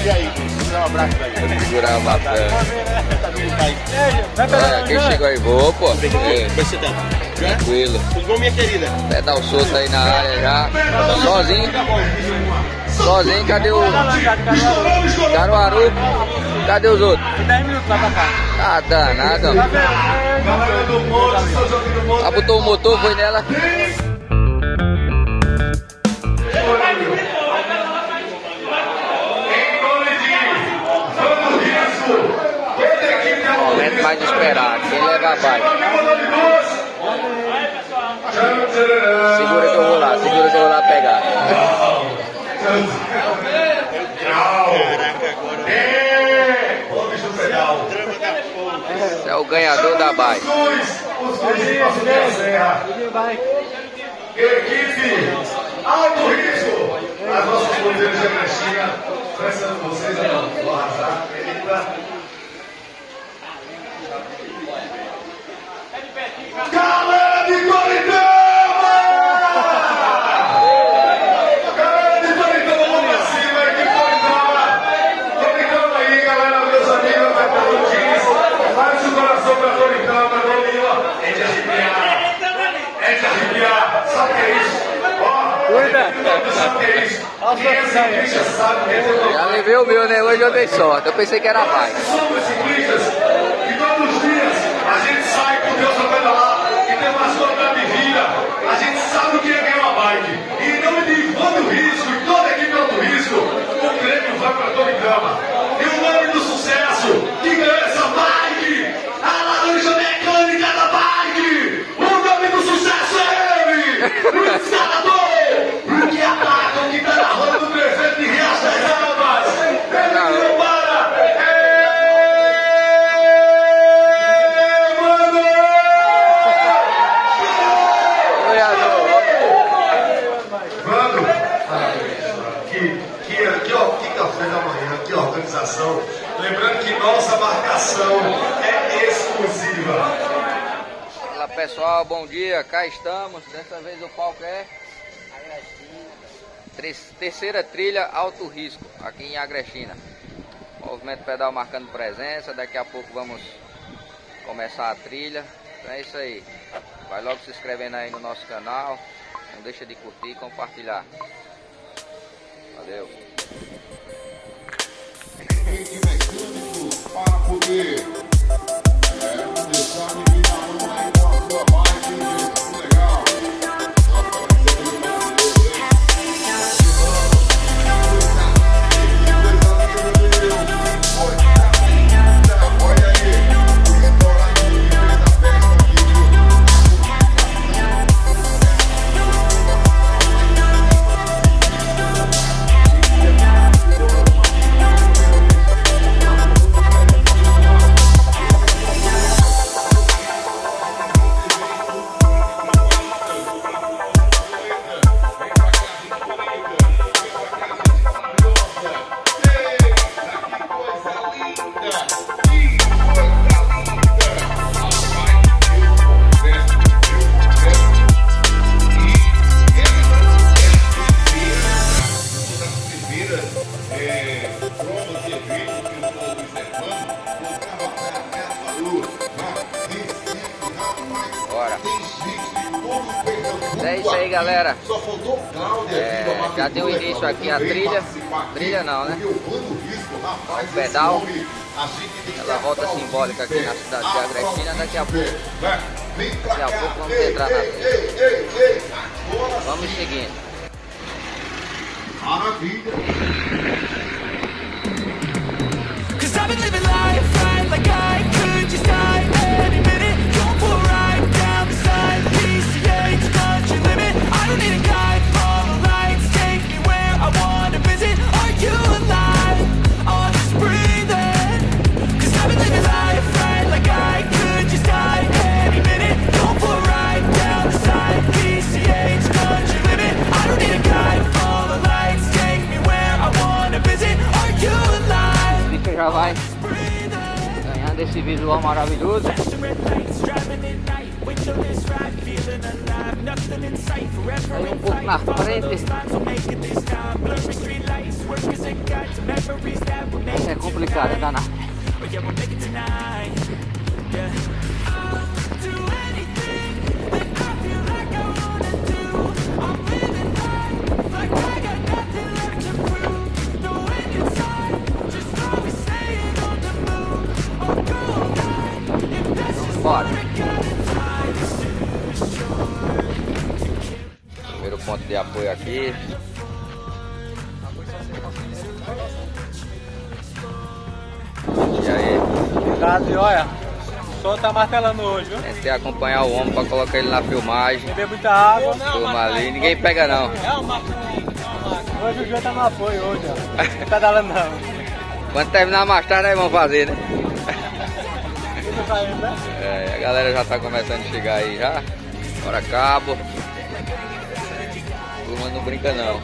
E aí, dá um abraço pra ele. Segurar uma perna. Quem chegou aí? Vou, pô. Como você tá? Tranquilo. Tudo bom, minha querida? Pedal solto aí na área já. Sozinho. Sozinho, cadê o Caruaru? Cadê os outros? 10 minutos lá pra cá. Tá danado. Ah, botou o motor, foi nela. Momento mais esperado, quem leva a bike. Segura que eu vou lá, pegar. Esse é o ganhador da bike. Equipe Alto Risco, as nossas bandeiras de Agrestina, prestando vocês a arrasar. Galera de Coritama! Galera de Coritama, vamos pra cima, equipe Coritama! Coritama aí, galera, meus amigos, vai pra Lutins, faz o coração pra Coritama, Domingo, é de arrepiar, sabe o que é isso? Ó, sabe o que é isso? Quem é ciclista sabe o que é isso? Já levei o meu, né? Hoje eu dei sorte, eu pensei que era a bike. Somos ciclistas e todos os dias a gente sai com Deus pra pedalar e tem umas coisas de vida. A gente sabe o que é ganhar uma bike. E em nome de Alto Risco e toda a equipe Alto Risco, o prêmio vai para Coritama. E o nome do sucesso que ganhou essa bike, a laranja mecânica da bike. O nome do sucesso é ele, o escalador, porque a placa que tá na roda do prefeito de Riacho das Almas. Ele não para. Que café da manhã, que organização. Lembrando que nossa marcação é exclusiva. Fala pessoal, bom dia, cá estamos. Dessa vez o palco é terceira trilha Alto Risco, aqui em Agrestina. Movimento pedal marcando presença, daqui a pouco vamos começar a trilha. Então é isso aí. Vai logo se inscrevendo aí no nosso canal. Não deixa de curtir e compartilhar. Valeu. Para poder deixar de virar uma aí com a sua bike, legal. Olha aí, o restaurante que fez a festa aqui. É isso aí, galera. Já deu início aqui a trilha. Trilha não, né? O pedal. Ela volta simbólica aqui na cidade de Agrestina. Daqui a pouco vamos entrar na trilha. Vamos seguindo. Maravilha. Já vai ganhando esse visual maravilhoso. Aí um pouco na frente. Isso é complicado, é danado. Bora. Primeiro ponto de apoio aqui. E aí? Obrigado, e olha, o sol tá martelando hoje, viu? Tentei acompanhar o homem pra colocar ele na filmagem. Beber muita água. Turma ali, ninguém pega não. Hoje o dia tá no apoio hoje, ó. Não tá dando não. Quando terminar mais tarde, nós vamos fazer, né? É, a galera já tá começando a chegar aí já. Bora cabo. Turma não brinca não.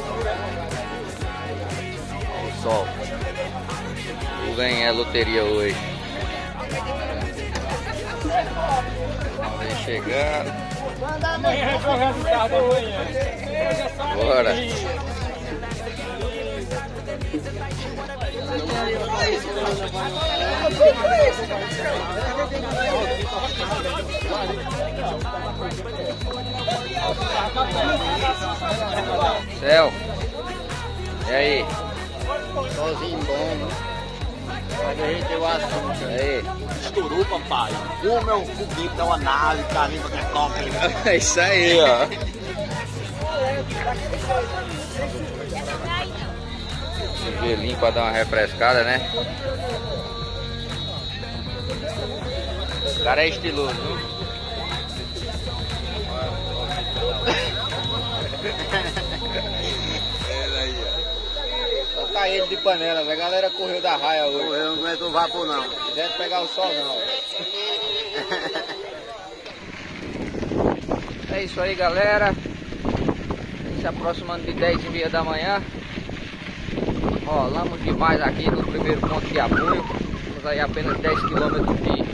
O sol. Vem é loteria hoje. Vem chegando. Amanhã é o resultado amanhã. Bora. Céu. E aí? Sozinho bom, né? Mas a gente tem o assunto. Aí. Estourou, papai. Como é um foguinho, dá uma nave, carimba, que é top. É isso aí, ó. Esse gelinho pra dar uma refrescada, né? O cara é estiloso, viu? Só tá ele de panela, a galera correu da raia hoje. Eu não aguento o vapor, não. Não quiser pegar o sol, não. É isso aí, galera. Se aproximando de 10h30 da manhã. Rolamos demais aqui no primeiro ponto de apoio. Temos aí apenas 10 km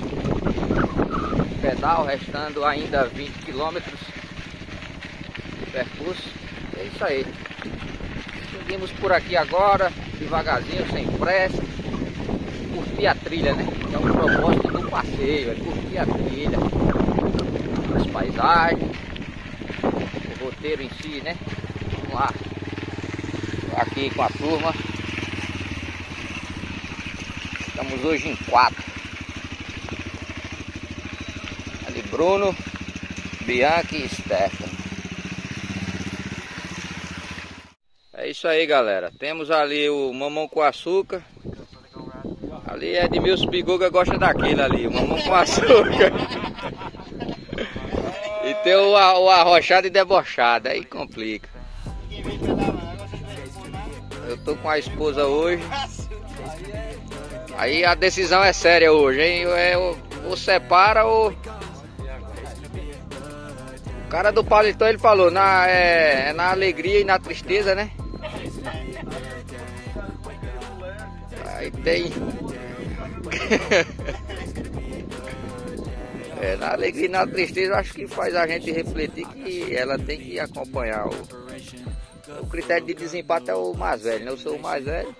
de pedal, restando ainda 20 km de percurso. É isso aí. Seguimos por aqui agora, devagarzinho, sem pressa. Curtir a trilha, né? É o propósito do passeio, é curtir a trilha, as paisagens, o roteiro em si, né? Vamos lá. Aqui com a turma. Estamos hoje em 4. Ali Bruno, Bianchi e Stefano. É isso aí, galera. Temos ali o mamão com açúcar. Ali é Edmilson Biguga, gosta daquele ali, o mamão com açúcar. E tem o arrochado e debochado, aí complica. Eu tô com a esposa hoje. Aí a decisão é séria hoje, hein? Ou separa ou... O cara do paletó, ele falou, é na alegria e na tristeza, né? Aí tem... na alegria e na tristeza, eu acho que faz a gente refletir que ela tem que acompanhar o critério de desempate é o mais velho, né? Eu sou o mais velho.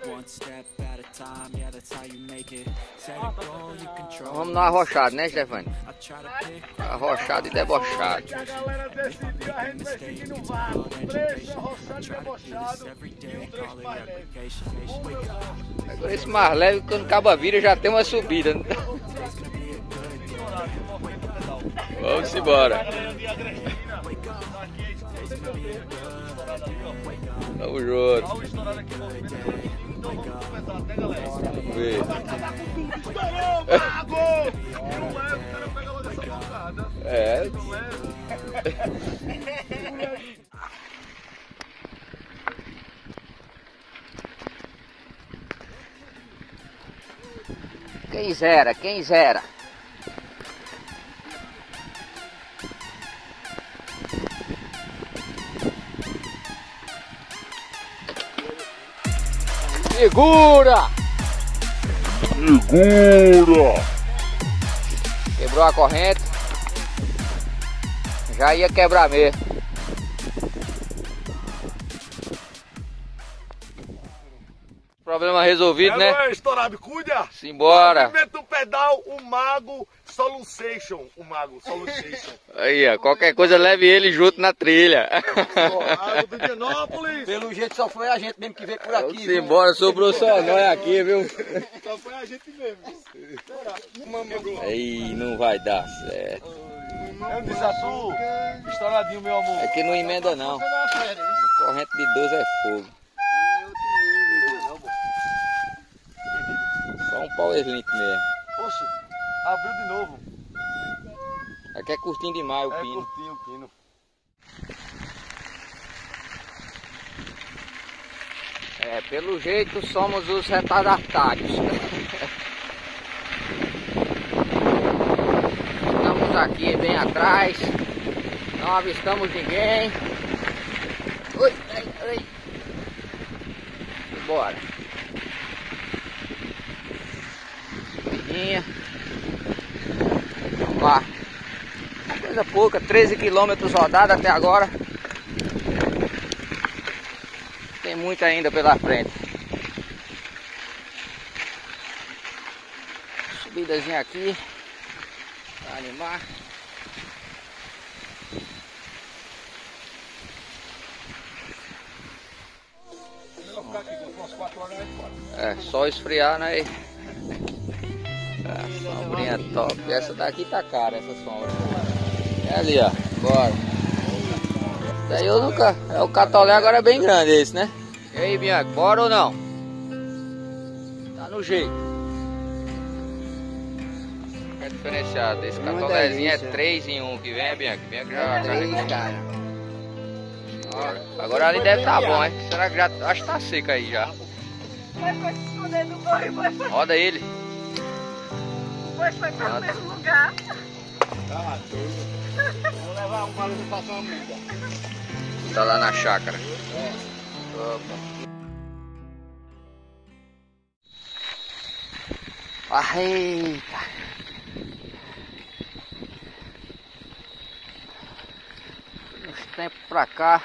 Vamos no arrochado, né, Stefani? Arrochado e debochado. A galera decidiu, a gente vai seguir no vácuo. 3 arrochado e debochado e um 3 mais leve. Agora esse mais leve, quando acaba vira, já tem uma subida. Né? Vamos embora. Tamo junto. Vamos ver. Estourou, mago! Não é, o cara pega logo essa pancada. É. Não é. Quem zera? Quem zera? Segura! Segura! Quebrou a corrente. Já ia quebrar mesmo. Problema resolvido, né? É, estourado, cuida! Simbora! Movimento do pedal, o Mago Solution. O Mago Solution. Aí, ó, qualquer coisa leve ele junto na trilha. Mago do Indianópolis. Pelo jeito só foi a gente mesmo que veio por aqui. Simbora, sobrou só nós aqui, viu? Só foi a gente mesmo. Aí, não vai dar certo. Eu disse a tu, estouradinho, meu amor. É que não emenda não. Corrente de 12 é fogo. Só um powerlink mesmo. Poxa, abriu de novo. Aqui é curtinho demais o É pino. curtinho o pino. É, pelo jeito somos os retardatários. Estamos aqui bem atrás. Não avistamos ninguém. Ui, ai, ai. Bora. Vamos lá. Coisa pouca, 13 km rodados até agora. Tem muito ainda pela frente. Subidazinha aqui para animar. É, só esfriar, né? A sombrinha top. Essa daqui tá cara, essa sombra. É ali, ó. Bora. Daí eu nunca. É, o catolé agora é bem grande esse, né? E aí, Bianca, bora ou não? Tá no jeito. É diferenciado. Esse catolézinho é 3 em 1 que vem, Bianca. Bianca já carrega. Agora ali deve estar bom, hein? Será que já. Acho que tá seco aí já. Foi se esconder do boi, foi. Roda ele. O boi foi para o mesmo lugar. Tá doido. Vou levar um valor e passar uma multa. Tá lá na chácara. Opa. Eita. Uns tempos pra cá,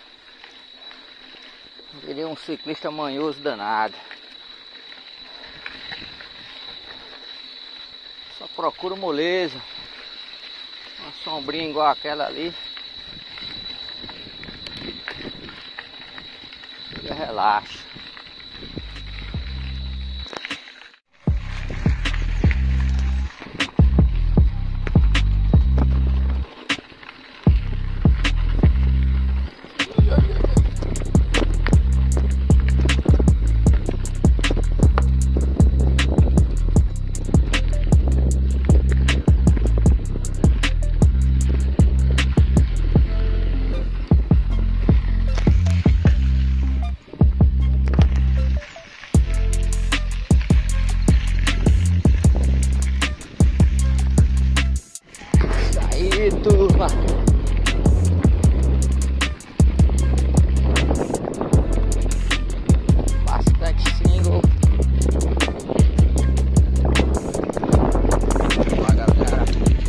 virei um ciclista manhoso danado. Só procuro moleza. Uma sombrinha igual aquela ali. E relaxa. Turma, bastante single. Olha, galera.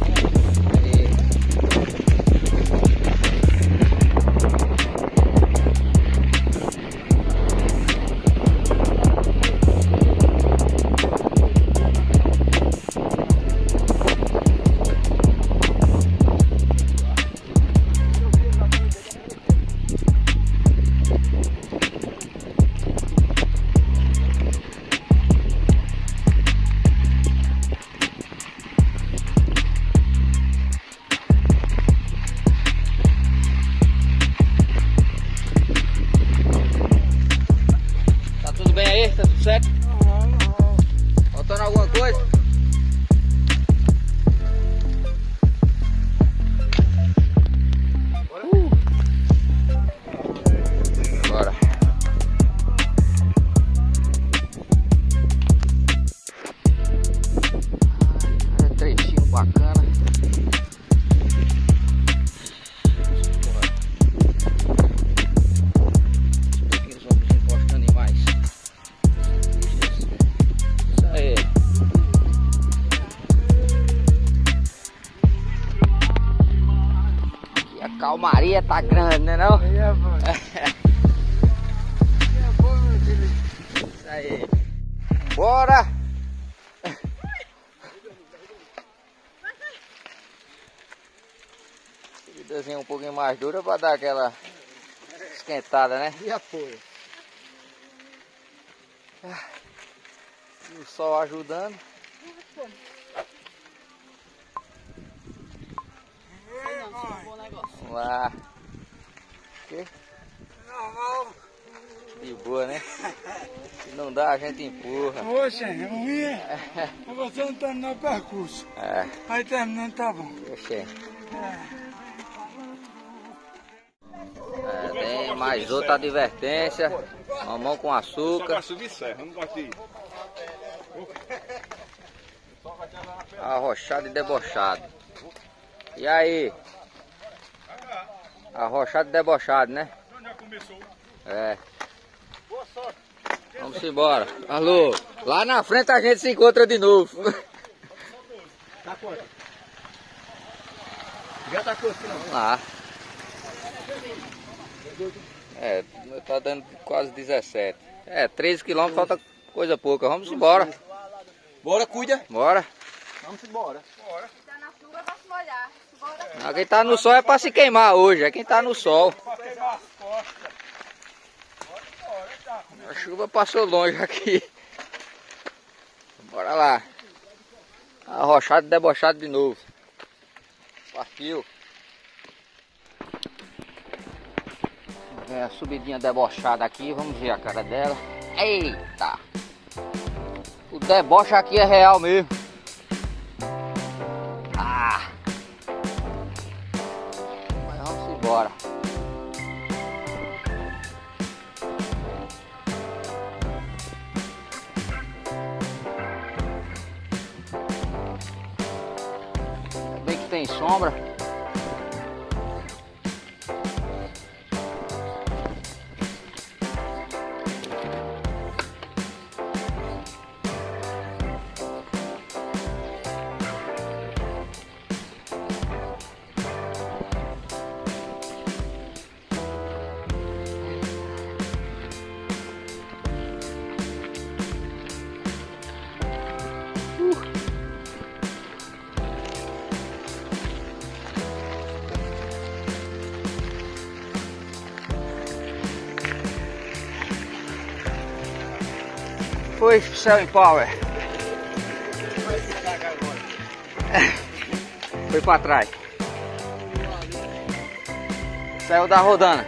Tá tudo certo? Faltando alguma coisa? Bora. É trechinho bacana. Calmaria tá grande, né não? É, mano. Isso aí. Aí. Bora! Subidazinha um pouquinho mais dura para dar aquela esquentada, né? E apoio. E o sol ajudando. Vamos lá. Que? De boa, né? Se não dá, a gente empurra. Oxe, é ruim, é você não terminar o percurso. É. Aí terminando tá bom. Oxê. Tem mais outra advertência. Mamão com açúcar. Subir serra, não gosto de ir. Arrochado e debochado. E aí? Arrochado e debochado, né? Já começou. É. Vamos embora. Alô, lá na frente a gente se encontra de novo. Tá quanto? Já tá quanto? Vamos lá. É, tá dando quase 17. É, 13 km falta coisa pouca. Vamos embora. Bora, cuida. Bora. Vamos embora. Tá na chuva pra se molhar. Bora. Não, quem tá no sol é pra se queimar hoje. É quem tá no sol. A chuva passou longe aqui. Bora lá. Arrochado e debochado de novo. Partiu. Vem a subidinha debochada aqui. Vamos ver a cara dela. Eita! O deboche aqui é real mesmo. Ah! Mas vamos embora. Bem que tem sombra. Foi Cell Power. Foi pra trás. Saiu da rodana.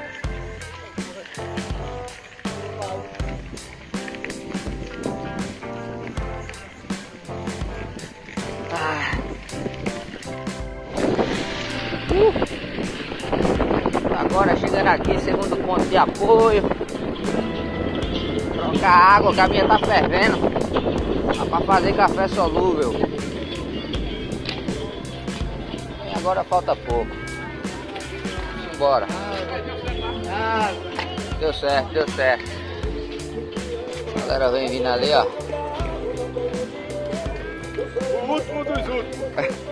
Agora chegando aqui, segundo ponto de apoio. Trocar a água, que a minha tá fervendo. Dá pra fazer café solúvel. E agora falta pouco. Vamos embora. Deu certo, deu certo. A galera vem vindo ali, ó. O último dos últimos.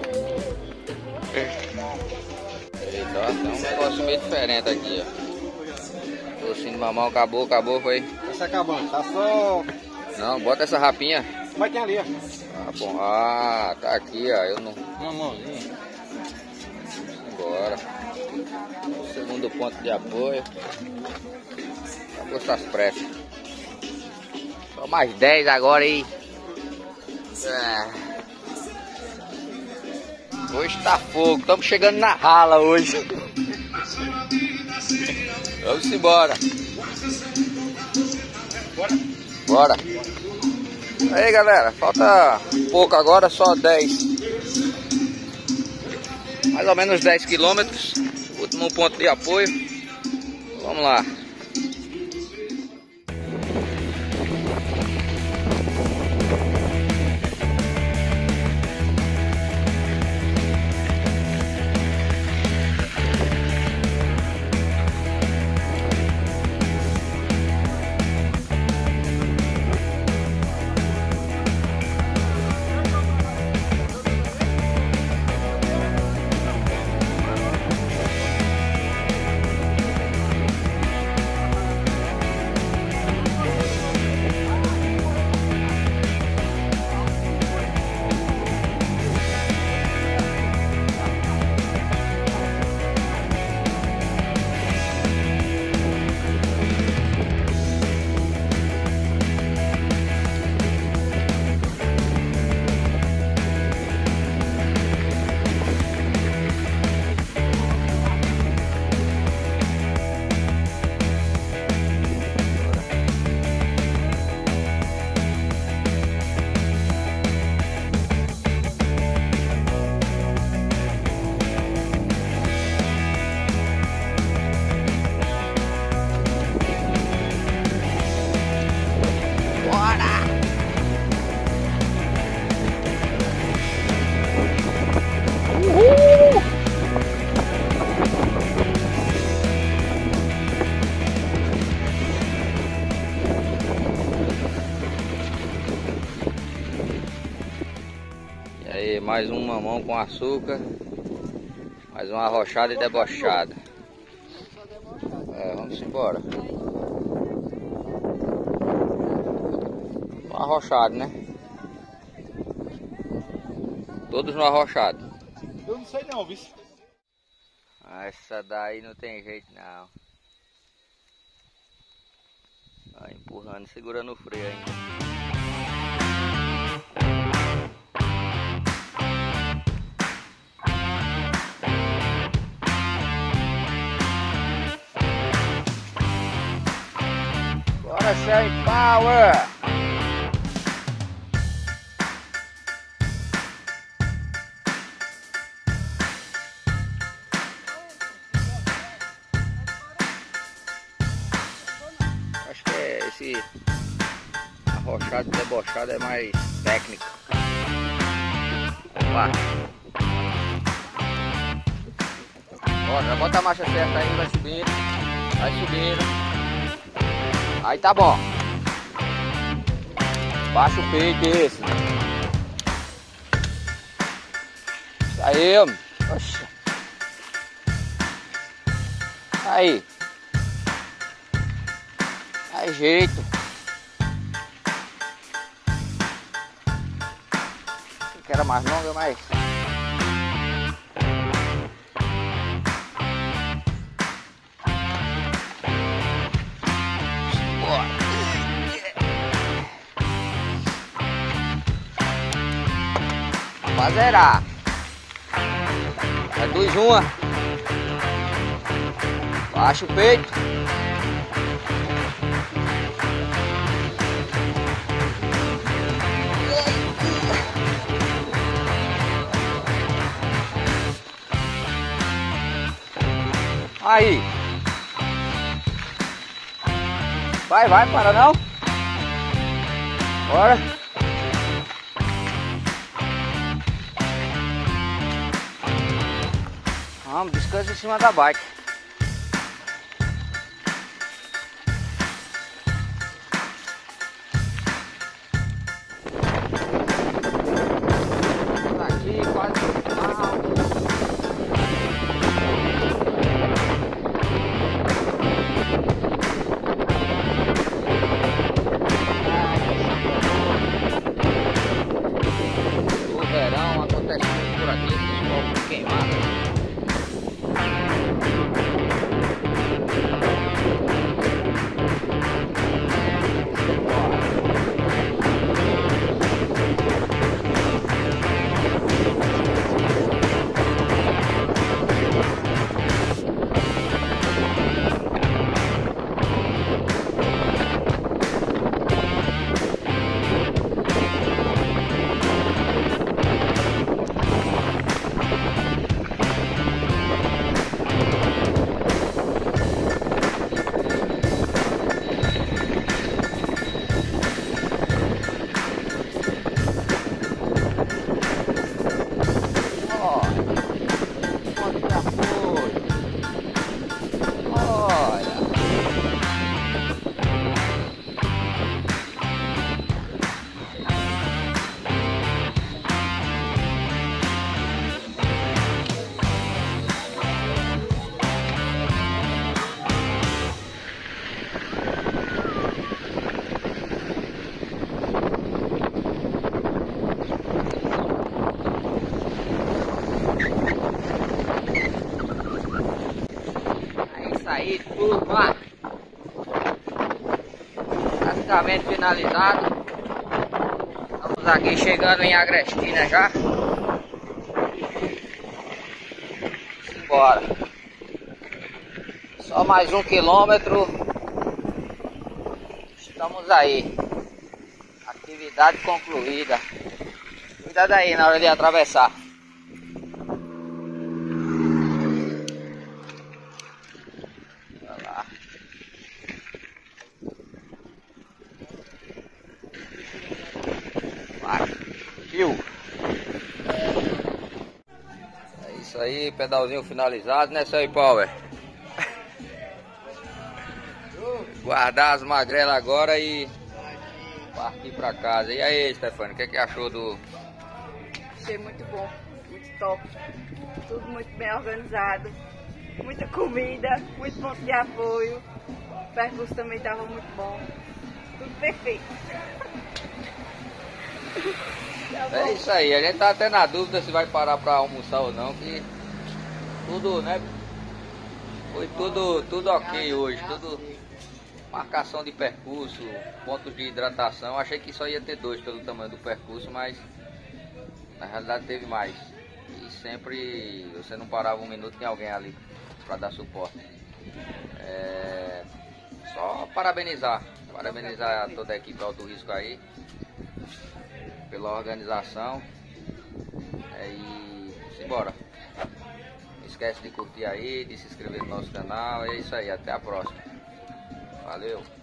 Eita, ó, tem um negócio meio diferente aqui, ó. Docinho de mamão, acabou, foi. Tá se acabando, tá só... Não, bota essa rapinha. Vai ter ali, ó. Ah, bom. Ah, tá aqui, ó. Eu não... Mamãozinha. Bora. Segundo ponto de apoio. Acabou essas pressas. Só mais 10 agora aí. Hoje tá fogo. Estamos chegando na rala hoje. Vamos embora. Bora. Aí, galera. Falta pouco agora, só 10. Mais ou menos 10 quilômetros. Último ponto de apoio. Vamos lá. Aí, mais um mamão com açúcar. Mais uma arrochada e debochada. Vamos embora. Um arrochado, né? Todos no arrochado. Eu não sei não, viu? Essa daí não tem jeito não. Vai empurrando, segurando o freio ainda. Bora, sem power! Acho que esse arrochado e debochado é mais técnico. Vamos lá. Ó, já bota a marcha certa aí, vai subindo. Vai subindo. Aí tá bom. Baixa o peito esse. Isso aí, homem. Oxa. Aí. Aí jeito. Que era mais longa, mas... Pra zerar. É 2, 1. Baixa o peito. Aí. Vai, para não. Bora. Vamos, descansa em cima da bike. Aqui, quase no final. O verão acontece muito por aqui, esses povos queimados. Aí tudo lá, praticamente finalizado. Estamos aqui chegando em Agrestina já. Bora. Só mais 1 quilômetro. Estamos aí. Atividade concluída. Cuidado aí na hora de atravessar. É isso aí, pedalzinho finalizado, né, seu Power? Guardar as magrelas agora e partir pra casa. E aí, Stefano, o que achou do Achei muito bom, muito top. Tudo muito bem organizado. Muita comida, muito ponto de apoio. O percurso também estava muito bom. Tudo perfeito. Tá É isso aí, a gente tá até na dúvida se vai parar pra almoçar ou não, que tudo, né? Foi tudo ok hoje, tudo marcação de percurso, pontos de hidratação. Achei que só ia ter 2 pelo tamanho do percurso, mas na realidade teve mais. E sempre você não parava um minuto, tem alguém ali para dar suporte. Só parabenizar toda a equipe Alto Risco aí pela organização. E simbora. Não esquece de curtir aí, de se inscrever no nosso canal. É isso aí, até a próxima. Valeu!